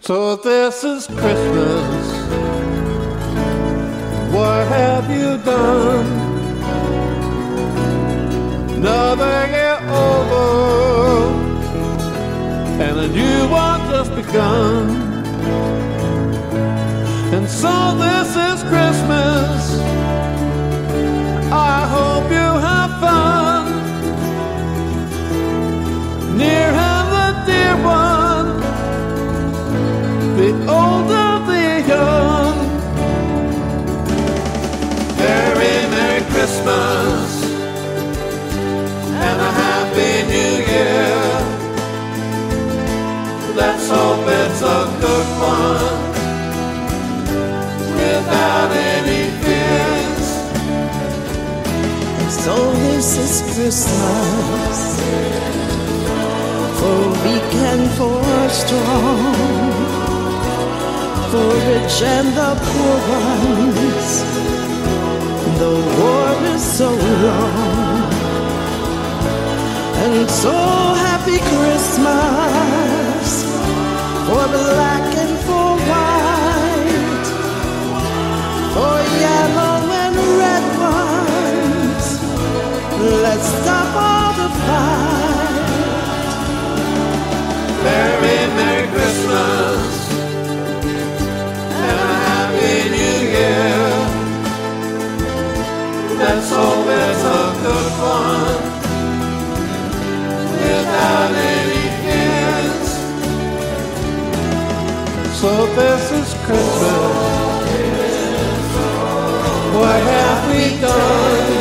So this is Christmas. What have you done? Another year over, and a new one just begun. And so this is Christmas. I hope you have fun. Near and the dear one, the older, the young. Very Merry Christmas and a Happy New Year. Let's hope it's a good one without any fears. And so this is Christmas, for weak and for strong, for rich and the poor ones. The war is so long, and so happy Christmas for black and for white, for yellow and red ones. Let's stop all the fight. Very Merry Christmas and a Happy New Year. Let's hope it's a good one without any fears. So this is Christmas. What have we done?